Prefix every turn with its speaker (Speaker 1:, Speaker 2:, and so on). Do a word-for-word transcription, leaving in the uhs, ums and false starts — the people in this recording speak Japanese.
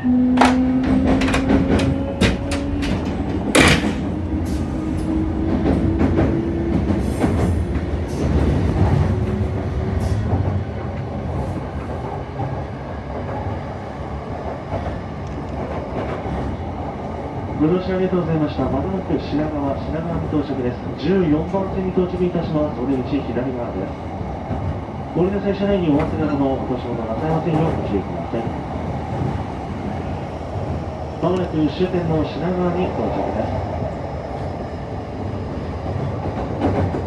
Speaker 1: ご乗車ありがとうございました。まもなく品川、品川に到着です。じゅうよんばん線に到着いたします。お出口左側です。ご利用者車内にお忘れなどの落とし物なさいませんようご注意ください。まもなく終点の品川に到着です。